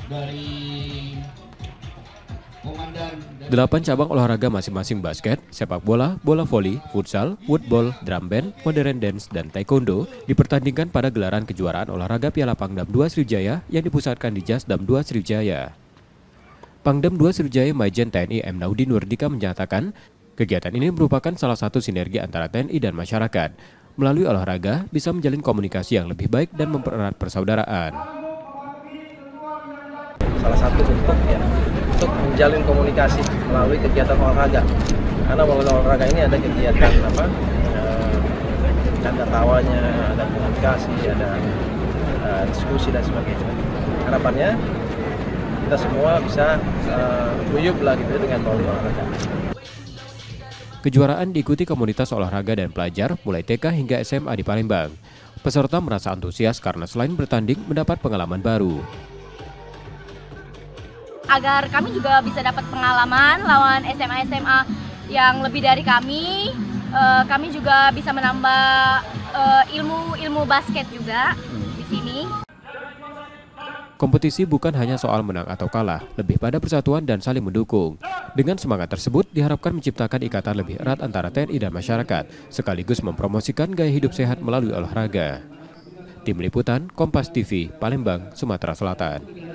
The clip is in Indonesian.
dari komandan 8 cabang olahraga masing-masing basket, sepak bola, bola voli, futsal, woodball, drum band, modern dance, dan taekwondo dipertandingkan pada gelaran kejuaraan olahraga Piala Pangdam 2 Sriwijaya yang dipusatkan di Jasdam 2 Sriwijaya. Pangdam 2 Sriwijaya Majen TNI M. Naudi Nurdika menyatakan, kegiatan ini merupakan salah satu sinergi antara TNI dan masyarakat. Melalui olahraga bisa menjalin komunikasi yang lebih baik dan mempererat persaudaraan. Salah satu bentuk ya untuk menjalin komunikasi melalui kegiatan olahraga. Karena melalui olahraga ini ada kegiatan canda tawanya, ada komunikasi, ada diskusi dan sebagainya. Harapannya kita semua bisa guyup lah gitu dengan melalui olahraga. Kejuaraan diikuti komunitas olahraga dan pelajar mulai TK hingga SMA di Palembang. Peserta merasa antusias karena selain bertanding mendapat pengalaman baru. Agar kami juga bisa dapat pengalaman lawan SMA-SMA yang lebih dari kami juga bisa menambah ilmu basket juga di sini. Kompetisi bukan hanya soal menang atau kalah, lebih pada persatuan dan saling mendukung. Dengan semangat tersebut, diharapkan menciptakan ikatan lebih erat antara TNI dan masyarakat, sekaligus mempromosikan gaya hidup sehat melalui olahraga. Tim Liputan, Kompas TV, Palembang, Sumatera Selatan.